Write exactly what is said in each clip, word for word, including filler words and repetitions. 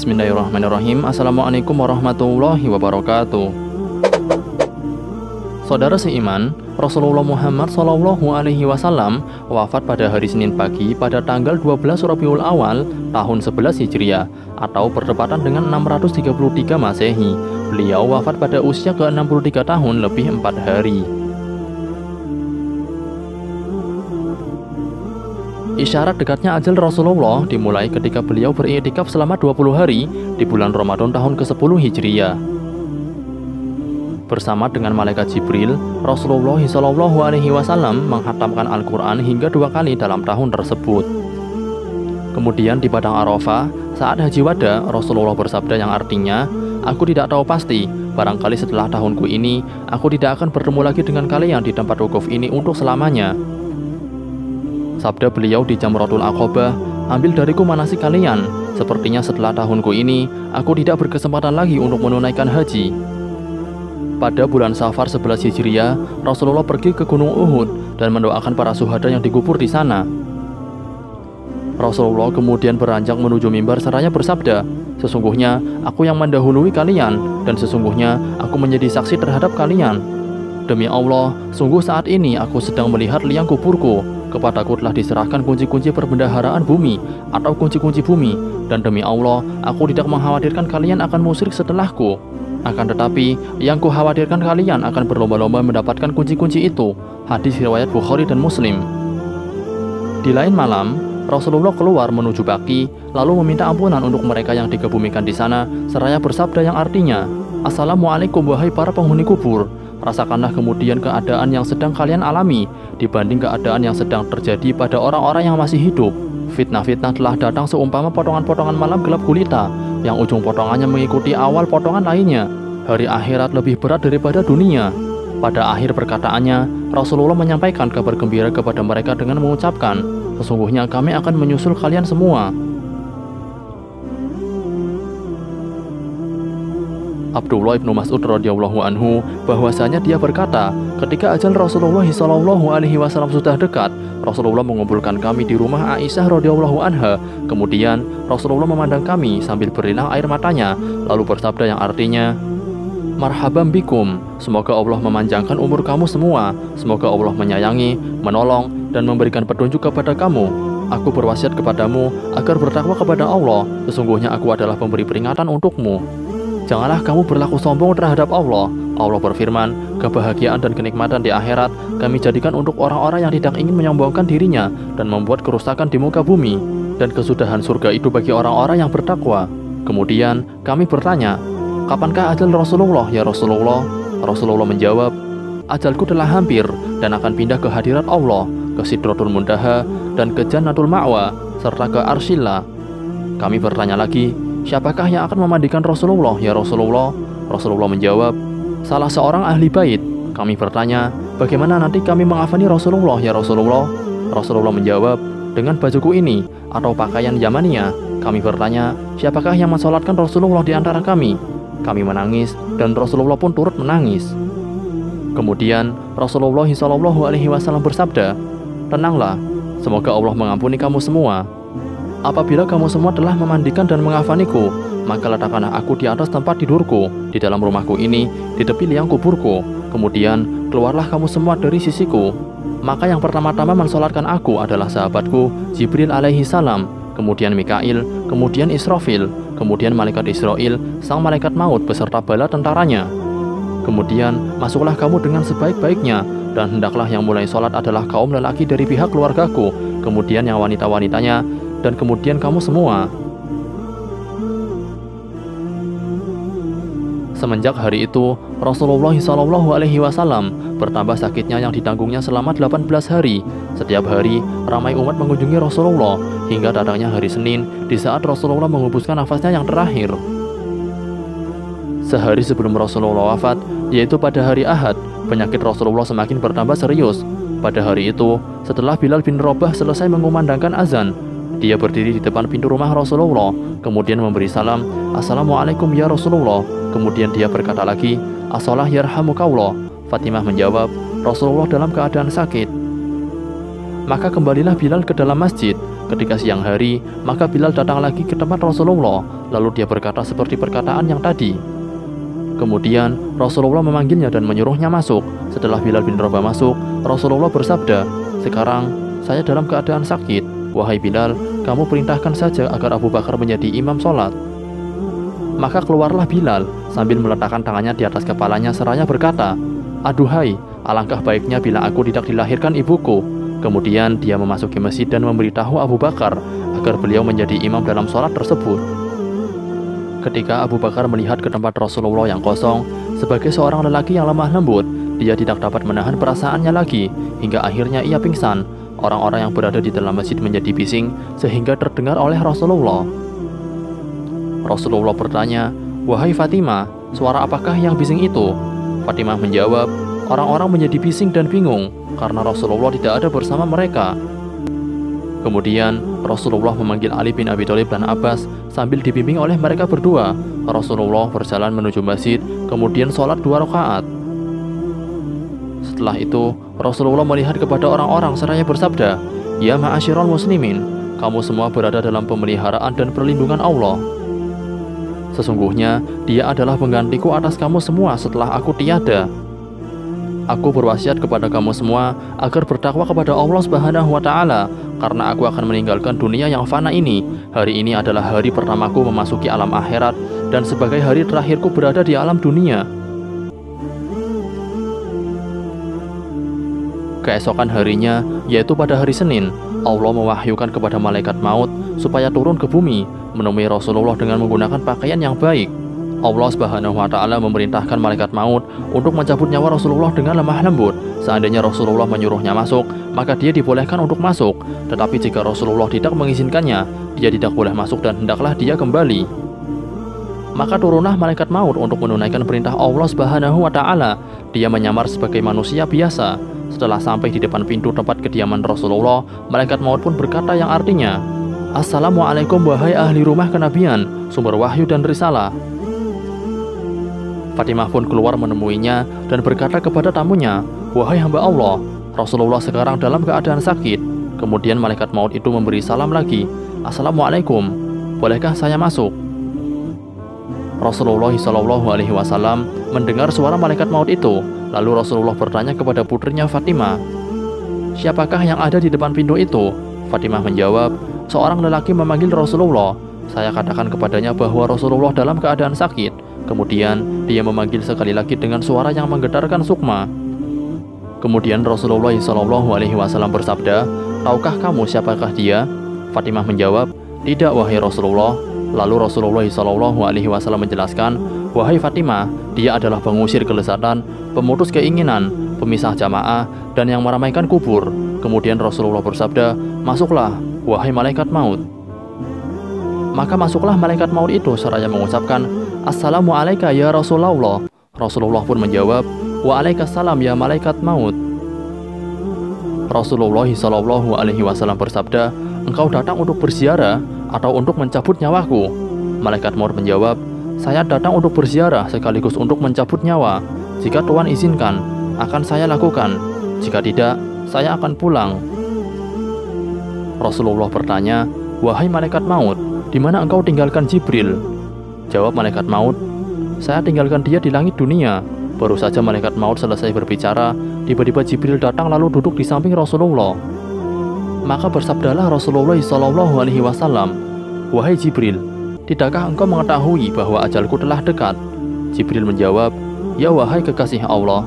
Bismillahirrahmanirrahim. Assalamualaikum warahmatullahi wabarakatuh. Saudara seiman, Rasulullah Muhammad shallallahu alaihi wasallam wafat pada hari Senin pagi pada tanggal dua belas Rabiul Awal tahun sebelas Hijriah atau bertepatan dengan enam ratus tiga puluh tiga Masehi. Beliau wafat pada usia ke enam puluh tiga tahun lebih empat hari. Isyarat dekatnya ajal Rasulullah dimulai ketika beliau beriktikaf selama dua puluh hari di bulan Ramadan tahun ke sepuluh Hijriah. Bersama dengan malaikat Jibril, Rasulullah shallallahu alaihi wasallam menghatamkan Al-Quran hingga dua kali dalam tahun tersebut. Kemudian di Padang Arafah, saat haji wada, Rasulullah bersabda yang artinya, "Aku tidak tahu pasti, barangkali setelah tahunku ini, aku tidak akan bertemu lagi dengan kalian di tempat wukuf ini untuk selamanya." Sabda beliau di Jamratul Aqobah, "Ambil dariku manasik kalian, sepertinya setelah tahunku ini, aku tidak berkesempatan lagi untuk menunaikan haji." Pada bulan Safar sebelas Hijriah, Rasulullah pergi ke Gunung Uhud dan mendoakan para syuhada yang dikubur di sana. Rasulullah kemudian beranjak menuju mimbar seraya bersabda, "Sesungguhnya aku yang mendahului kalian, dan sesungguhnya aku menjadi saksi terhadap kalian. Demi Allah, sungguh saat ini aku sedang melihat liang kuburku. Kepadaku telah diserahkan kunci-kunci perbendaharaan bumi atau kunci-kunci bumi, dan demi Allah, aku tidak mengkhawatirkan kalian akan musyrik setelahku. Akan tetapi, yang kukhawatirkan kalian akan berlomba-lomba mendapatkan kunci-kunci itu." Hadis riwayat Bukhari dan Muslim. Di lain malam, Rasulullah keluar menuju Baqi, lalu meminta ampunan untuk mereka yang dikebumikan di sana, seraya bersabda yang artinya, "Assalamualaikum wahai para penghuni kubur. Rasakanlah kemudian keadaan yang sedang kalian alami dibanding keadaan yang sedang terjadi pada orang-orang yang masih hidup. Fitnah-fitnah telah datang seumpama potongan-potongan malam gelap gulita, yang ujung potongannya mengikuti awal potongan lainnya. Hari akhirat lebih berat daripada dunia." Pada akhir perkataannya, Rasulullah menyampaikan kabar gembira kepada mereka dengan mengucapkan, "Sesungguhnya kami akan menyusul kalian semua." Abdullah ibnu Mas'ud radhiyallahu anhu bahwasanya dia berkata, ketika ajal Rasulullah shallallahu alaihi wasallam sudah dekat, Rasulullah mengumpulkan kami di rumah Aisyah radhiyallahu anha. Kemudian Rasulullah memandang kami sambil berlinang air matanya, lalu bersabda yang artinya, "Marhaban bikum, semoga Allah memanjangkan umur kamu semua, semoga Allah menyayangi, menolong, dan memberikan petunjuk kepada kamu. Aku berwasiat kepadamu agar bertakwa kepada Allah, sesungguhnya aku adalah pemberi peringatan untukmu. Janganlah kamu berlaku sombong terhadap Allah. Allah berfirman, kebahagiaan dan kenikmatan di akhirat kami jadikan untuk orang-orang yang tidak ingin menyombongkan dirinya dan membuat kerusakan di muka bumi, dan kesudahan surga itu bagi orang-orang yang bertakwa." Kemudian kami bertanya, "Kapankah ajal Rasulullah ya Rasulullah?" Rasulullah menjawab, "Ajalku telah hampir dan akan pindah ke hadirat Allah, ke Sidratul Muntaha dan ke Jannatul Ma'wa serta ke Arshillah." Kami bertanya lagi, "Siapakah yang akan memandikan Rasulullah ya Rasulullah?" Rasulullah menjawab, "Salah seorang ahli bait." Kami bertanya, "Bagaimana nanti kami mengafani Rasulullah ya Rasulullah?" Rasulullah menjawab, "Dengan bajuku ini atau pakaian Yamaniyah." Kami bertanya, "Siapakah yang mensolatkan Rasulullah di antara kami?" Kami menangis dan Rasulullah pun turut menangis. Kemudian Rasulullah shallallahu alaihi wasallam bersabda, "Tenanglah, semoga Allah mengampuni kamu semua. Apabila kamu semua telah memandikan dan mengafaniku, maka letakkanlah aku di atas tempat tidurku di dalam rumahku ini, di tepi liang kuburku. Kemudian keluarlah kamu semua dari sisiku. Maka yang pertama-tama mensolatkan aku adalah sahabatku Jibril alaihi salam, kemudian Mikail, kemudian Israfil, kemudian malaikat Israil, sang malaikat maut beserta bala tentaranya. Kemudian masuklah kamu dengan sebaik-baiknya, dan hendaklah yang mulai solat adalah kaum lelaki dari pihak keluargaku, kemudian yang wanita-wanitanya, dan kemudian kamu semua." Semenjak hari itu, Rasulullah shallallahu alaihi wasallam bertambah sakitnya yang ditanggungnya selama delapan belas hari. Setiap hari, ramai umat mengunjungi Rasulullah, hingga datangnya hari Senin, di saat Rasulullah menghembuskan nafasnya yang terakhir. Sehari sebelum Rasulullah wafat, yaitu pada hari Ahad, penyakit Rasulullah semakin bertambah serius. Pada hari itu, setelah Bilal bin Rabah selesai mengumandangkan azan, dia berdiri di depan pintu rumah Rasulullah, kemudian memberi salam, "Assalamualaikum ya Rasulullah." Kemudian dia berkata lagi, "As-shalah yarhamukallah." Fatimah menjawab, "Rasulullah dalam keadaan sakit." Maka kembalilah Bilal ke dalam masjid. Ketika siang hari, maka Bilal datang lagi ke tempat Rasulullah, lalu dia berkata seperti perkataan yang tadi. Kemudian Rasulullah memanggilnya dan menyuruhnya masuk. Setelah Bilal bin Rabah masuk, Rasulullah bersabda, "Sekarang saya dalam keadaan sakit. Wahai Bilal, kamu perintahkan saja agar Abu Bakar menjadi imam sholat." Maka keluarlah Bilal sambil meletakkan tangannya di atas kepalanya seraya berkata, "Aduhai, alangkah baiknya bila aku tidak dilahirkan ibuku." Kemudian dia memasuki masjid dan memberitahu Abu Bakar agar beliau menjadi imam dalam sholat tersebut. Ketika Abu Bakar melihat ke tempat Rasulullah yang kosong, sebagai seorang lelaki yang lemah lembut, dia tidak dapat menahan perasaannya lagi, hingga akhirnya ia pingsan. Orang-orang yang berada di dalam masjid menjadi bising, sehingga terdengar oleh Rasulullah. Rasulullah bertanya, "Wahai Fatimah, suara apakah yang bising itu?" Fatimah menjawab, "Orang-orang menjadi bising dan bingung, karena Rasulullah tidak ada bersama mereka." Kemudian Rasulullah memanggil Ali bin Abi Thalib dan Abbas sambil dibimbing oleh mereka berdua. Rasulullah berjalan menuju masjid, kemudian sholat dua rakaat. Setelah itu, Rasulullah melihat kepada orang-orang seraya bersabda, "Ya ma'asyiral muslimin, kamu semua berada dalam pemeliharaan dan perlindungan Allah. Sesungguhnya dia adalah penggantiku atas kamu semua setelah aku tiada. Aku berwasiat kepada kamu semua agar bertakwa kepada Allah Subhanahu wa Ta'ala, karena aku akan meninggalkan dunia yang fana ini. Hari ini adalah hari pertamaku memasuki alam akhirat, dan sebagai hari terakhirku berada di alam dunia." Keesokan harinya, yaitu pada hari Senin, Allah mewahyukan kepada malaikat maut supaya turun ke bumi, menemui Rasulullah dengan menggunakan pakaian yang baik. Allah Subhanahu wa Ta'ala memerintahkan malaikat maut untuk mencabut nyawa Rasulullah dengan lemah lembut. Seandainya Rasulullah menyuruhnya masuk, maka dia dibolehkan untuk masuk. Tetapi jika Rasulullah tidak mengizinkannya, dia tidak boleh masuk dan hendaklah dia kembali. Maka turunlah malaikat maut untuk menunaikan perintah Allah Subhanahu wa Ta'ala. Dia menyamar sebagai manusia biasa. Setelah sampai di depan pintu tempat kediaman Rasulullah, malaikat maut pun berkata yang artinya, "Assalamualaikum wahai ahli rumah kenabian, sumber wahyu dan risalah." Fatimah pun keluar menemuinya dan berkata kepada tamunya, "Wahai hamba Allah, Rasulullah sekarang dalam keadaan sakit." Kemudian malaikat maut itu memberi salam lagi, "Assalamualaikum, bolehkah saya masuk?" Rasulullah shallallahu alaihi wasallam mendengar suara malaikat maut itu. Lalu Rasulullah bertanya kepada putrinya Fatimah, "Siapakah yang ada di depan pintu itu?" Fatimah menjawab, "Seorang lelaki memanggil Rasulullah. Saya katakan kepadanya bahwa Rasulullah dalam keadaan sakit. Kemudian dia memanggil sekali lagi dengan suara yang menggetarkan sukma. Kemudian Rasulullah shallallahu alaihi wasallam bersabda, "Tahukah kamu siapakah dia?" Fatimah menjawab, "Tidak wahai Rasulullah." Lalu Rasulullah shallallahu alaihi wasallam menjelaskan, "Wahai Fatimah, dia adalah pengusir kelezatan, pemutus keinginan, pemisah jamaah, dan yang meramaikan kubur." Kemudian Rasulullah bersabda, "Masuklah, wahai malaikat maut." Maka masuklah malaikat maut itu seraya mengucapkan, "Assalamualaikum ya Rasulullah." Rasulullah pun menjawab, "Waalaikumsalam ya malaikat maut." Rasulullah shallallahu alaihi wasallam bersabda, "Engkau datang untuk berziarah atau untuk mencabut nyawaku?" Malaikat maut menjawab, "Saya datang untuk berziarah sekaligus untuk mencabut nyawa. Jika Tuhan izinkan, akan saya lakukan. Jika tidak, saya akan pulang." Rasulullah bertanya, "Wahai malaikat maut, di mana engkau tinggalkan Jibril?" Jawab malaikat maut, "Saya tinggalkan dia di langit dunia." Baru saja malaikat maut selesai berbicara, tiba-tiba Jibril datang lalu duduk di samping Rasulullah. Maka bersabdalah Rasulullah shallallahu alaihi wasallam, "Wahai Jibril, tidakkah engkau mengetahui bahwa ajalku telah dekat?" Jibril menjawab, "Ya wahai kekasih Allah."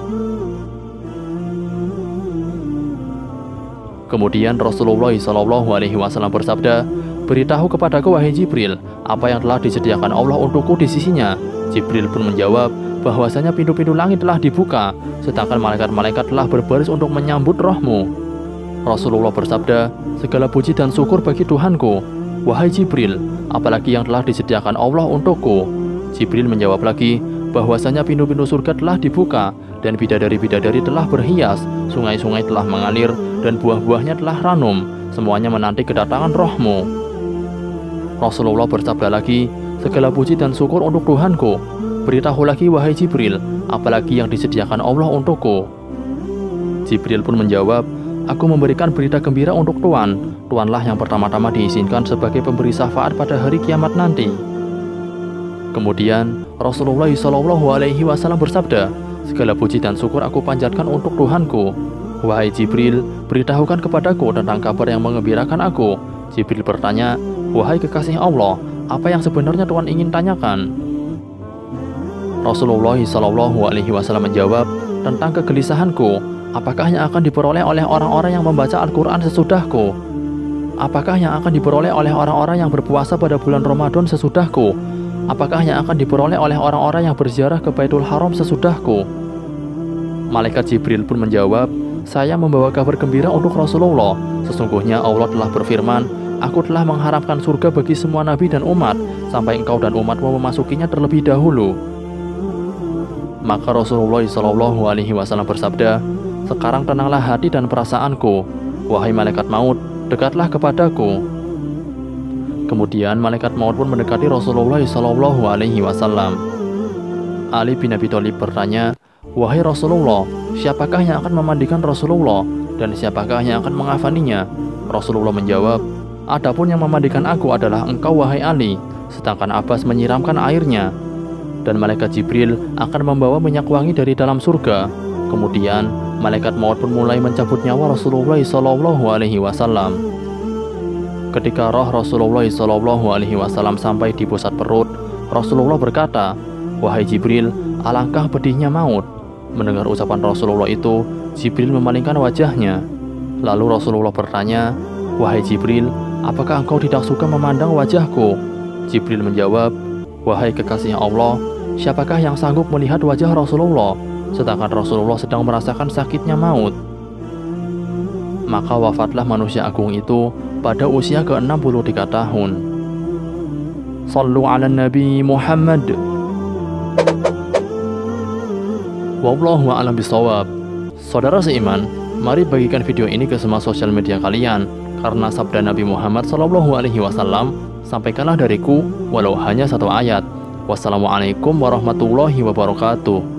Kemudian Rasulullah shallallahu alaihi wasallam bersabda, "Beritahu kepadaku wahai Jibril, apa yang telah disediakan Allah untukku di sisinya." Jibril pun menjawab bahwasanya pintu-pintu langit telah dibuka, sedangkan malaikat-malaikat telah berbaris untuk menyambut rohmu. Rasulullah bersabda, "Segala puji dan syukur bagi Tuhanku. Wahai Jibril, apalagi yang telah disediakan Allah untukku?" Jibril menjawab lagi bahwasanya pintu-pintu surga telah dibuka, dan bidadari-bidadari telah berhias, sungai-sungai telah mengalir, dan buah-buahnya telah ranum, semuanya menanti kedatangan rohmu. Rasulullah bersabda lagi, "Segala puji dan syukur untuk Tuhanku. Beritahu lagi wahai Jibril, apalagi yang disediakan Allah untukku?" Jibril pun menjawab, aku memberikan berita gembira untuk Tuan. Tuanlah yang pertama-tama diizinkan sebagai pemberi syafaat pada hari kiamat nanti. Kemudian Rasulullah shallallahu alaihi wasallam bersabda, segala puji dan syukur aku panjatkan untuk Tuhanku. Wahai Jibril, beritahukan kepadaku tentang kabar yang mengembirakan aku. Jibril bertanya, wahai kekasih Allah, apa yang sebenarnya Tuhan ingin tanyakan? Rasulullah shallallahu alaihi wasallam menjawab, tentang kegelisahanku, apakah yang akan diperoleh oleh orang-orang yang membaca Al-Quran sesudahku? Apakah yang akan diperoleh oleh orang-orang yang berpuasa pada bulan Ramadan sesudahku? Apakah yang akan diperoleh oleh orang-orang yang berziarah ke Baitul Haram sesudahku? Malaikat Jibril pun menjawab, saya membawa kabar gembira untuk Rasulullah. Sesungguhnya Allah telah berfirman, aku telah mengharapkan surga bagi semua nabi dan umat, sampai engkau dan umatmu memasukinya terlebih dahulu. Maka Rasulullah shallallahu alaihi wasallam bersabda, sekarang tenanglah hati dan perasaanku. Wahai malaikat maut, dekatlah kepadaku. Kemudian malaikat maut pun mendekati Rasulullah shallallahu alaihi wasallam. Ali bin Abi Thalib bertanya, wahai Rasulullah, siapakah yang akan memandikan Rasulullah dan siapakah yang akan mengafaninya? Rasulullah menjawab, adapun yang memandikan aku adalah engkau wahai Ali, sedangkan Abbas menyiramkan airnya. Dan malaikat Jibril akan membawa minyak wangi dari dalam surga. Kemudian malaikat maut pun mulai mencabut nyawa Rasulullah shallallahu alaihi wasallam. Ketika roh Rasulullah shallallahu alaihi wasallam sampai di pusat perut, Rasulullah berkata, wahai Jibril, alangkah pedihnya maut. Mendengar ucapan Rasulullah itu, Jibril memalingkan wajahnya. Lalu Rasulullah bertanya, wahai Jibril, apakah engkau tidak suka memandang wajahku? Jibril menjawab, wahai kekasih Allah, siapakah yang sanggup melihat wajah Rasulullah, sedangkan Rasulullah sedang merasakan sakitnya maut? Maka wafatlah manusia agung itu pada usia ke enam puluh tiga tahun. Sallu ala Nabi Muhammad. Wallahu a'lam bishawab. Saudara seiman, mari bagikan video ini ke semua sosial media kalian, karena sabda Nabi Muhammad shallallahu alaihi wasallam, sampaikanlah dariku walau hanya satu ayat. Wassalamualaikum warahmatullahi wabarakatuh.